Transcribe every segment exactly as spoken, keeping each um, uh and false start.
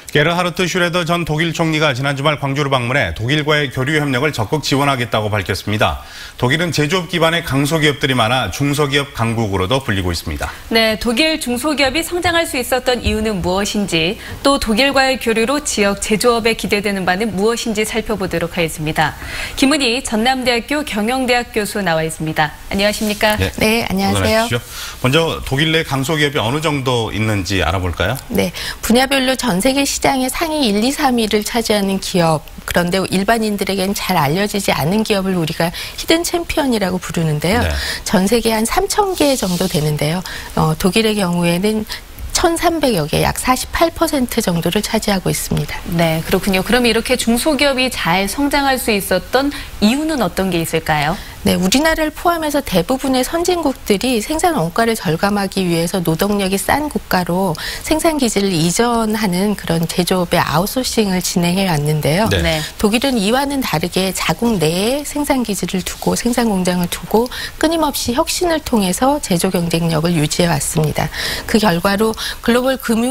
게르하르트 슈레더 전 독일 총리가 지난 주말 광주를 방문해 독일과의 교류 협력을 적극 지원하겠다고 밝혔습니다. 독일은 제조업 기반의 강소기업들이 많아 중소기업 강국으로도 불리고 있습니다. 네, 독일 중소기업이 성장할 수 있었던 이유는 무엇인지, 또 독일과의 교류로 지역 제조업에 기대되는 바는 무엇인지 살펴보도록 하겠습니다. 김은희 전남대학교 경영대학 교수 나와 있습니다. 안녕하십니까? 네, 네 안녕하세요. 먼저 독일 내 강소기업이 어느 정도 있는지 알아볼까요? 네, 분야별로 전 세계 시장의 상위 일, 이, 삼 위를 차지하는 기업, 그런데 일반인들에겐 잘 알려지지 않은 기업을 우리가 히든 챔피언이라고 부르는데요. 네. 전 세계 한 삼천 개 정도 되는데요. 어, 독일의 경우에는 천삼백여 개, 약 사십팔 퍼센트 정도를 차지하고 있습니다. 네, 그렇군요. 그럼 이렇게 중소기업이 잘 성장할 수 있었던 이유는 어떤 게 있을까요? 네, 우리나라를 포함해서 대부분의 선진국들이 생산 원가를 절감하기 위해서 노동력이 싼 국가로 생산 기지를 이전하는 그런 제조업의 아웃소싱을 진행해 왔는데요. 네. 네. 독일은 이와는 다르게 자국 내에 생산 기지를 두고 생산 공장을 두고 끊임없이 혁신을 통해서 제조 경쟁력을 유지해 왔습니다. 그 결과로 글로벌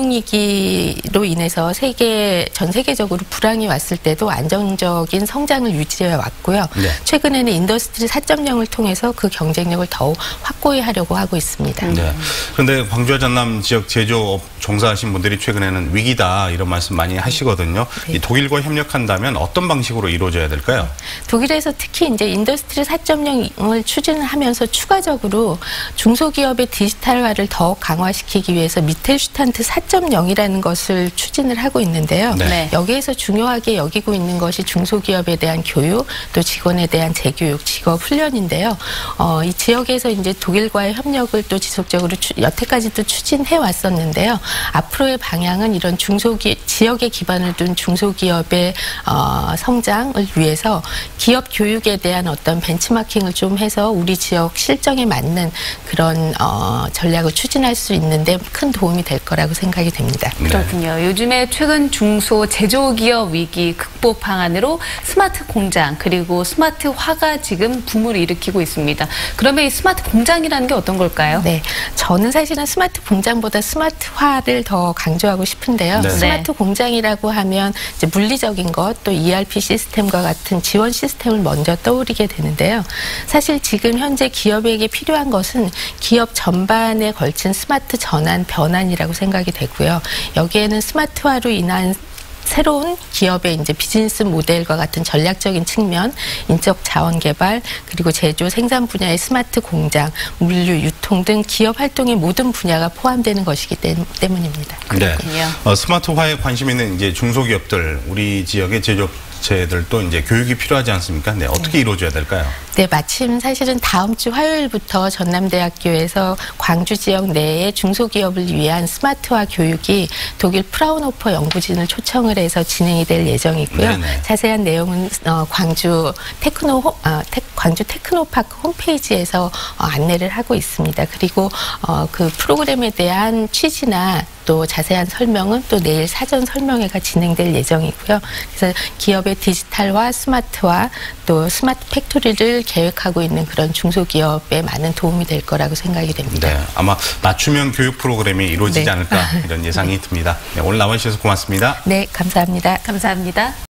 금융위기로 인해서 세계 전 세계적으로 불황이 왔을 때도 안정적인 성장을 유지해 왔고요. 네. 최근에는 인더스트리 사 점 영을 통해서 그 경쟁력을 더욱 확고히 하려고 하고 있습니다. 네. 그런데 광주와 전남 지역 제조업 종사하신 분들이 최근에는 위기다 이런 말씀 많이 하시거든요. 네. 이 독일과 협력한다면 어떤 방식으로 이루어져야 될까요? 독일에서 특히 이제 인더스트리 사 점 영을 추진하면서 추가적으로 중소기업의 디지털화를 더욱 강화시키기 위해서 미텔슈탄트 사 점 영이라는 것을 추진을 하고 있는데요. 네. 여기에서 중요하게 여기고 있는 것이 중소기업에 대한 교육, 또 직원에 대한 재교육, 직업 훈련인데요. 어, 이 지역에서 이제 독일과의 협력을 또 지속적으로 추, 여태까지도 추진해 왔었는데요. 앞으로의 방향은 이런 중소기 지역에 기반을 둔 중소기업의 어, 성장을 위해서 기업 교육에 대한 어떤 벤치마킹을 좀 해서 우리 지역 실정에 맞는 그런 어, 전략을 추진할 수 있는데 큰 도움이 될 거라고 생각이 됩니다. 네. 그렇군요. 요즘에 최근 중소 제조기업 위기 극복 방안으로 스마트 공장 그리고 스마트화가 지금 붐을 일으키고 있습니다. 그러면 이 스마트 공장이라는 게 어떤 걸까요? 네, 저는 사실은 스마트 공장보다 스마트화를 더 강조하고 싶은데요. 네. 스마트 공장이라고 하면 이제 물리적인 것, 또 이알피 시스템과 같은 지원 시스템을 먼저 떠오르게 되는데요. 사실 지금 현재 기업에게 필요한 것은 기업 전반에 걸친 스마트 전환, 변환이라고 생각이 되고요. 여기에는 스마트화로 인한 새로운 기업의 이제 비즈니스 모델과 같은 전략적인 측면, 인적 자원 개발, 그리고 제조 생산 분야의 스마트 공장, 물류, 유통 등 기업 활동의 모든 분야가 포함되는 것이기 때문입니다. 그렇군요. 네. 어, 스마트화에 관심 있는 이제 중소기업들, 우리 지역의 제조업체들도 이제 교육이 필요하지 않습니까? 네, 어떻게 네. 이루어져야 될까요? 네, 마침 사실은 다음 주 화요일부터 전남대학교에서 광주 지역 내의 중소기업을 위한 스마트화 교육이 독일 프라운호퍼 연구진을 초청을 해서 진행이 될 예정이고요. 네네. 자세한 내용은 어, 광주 테크노 어, 테, 광주 테크노파크 홈페이지에서 어, 안내를 하고 있습니다. 그리고 어, 그 프로그램에 대한 취지나 또 자세한 설명은 또 내일 사전 설명회가 진행될 예정이고요. 그래서 기업의 디지털화, 스마트화, 또 스마트 팩토리를 계획하고 있는 그런 중소기업에 많은 도움이 될 거라고 생각이 됩니다. 네, 아마 맞춤형 교육 프로그램이 이루어지지 네. 않을까 이런 예상이 듭니다. 네, 오늘 나와주셔서 고맙습니다. 네, 감사합니다. 감사합니다.